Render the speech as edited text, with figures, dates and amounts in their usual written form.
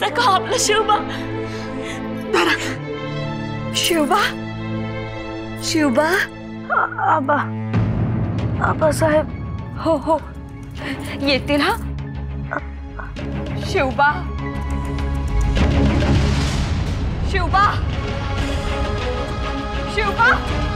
असं का आपलं शिवबा? शिवबा, शिवबा, आबा, आबासाहेब, हो हो येतील हा. शिवबा, शिवबा, शिवबा.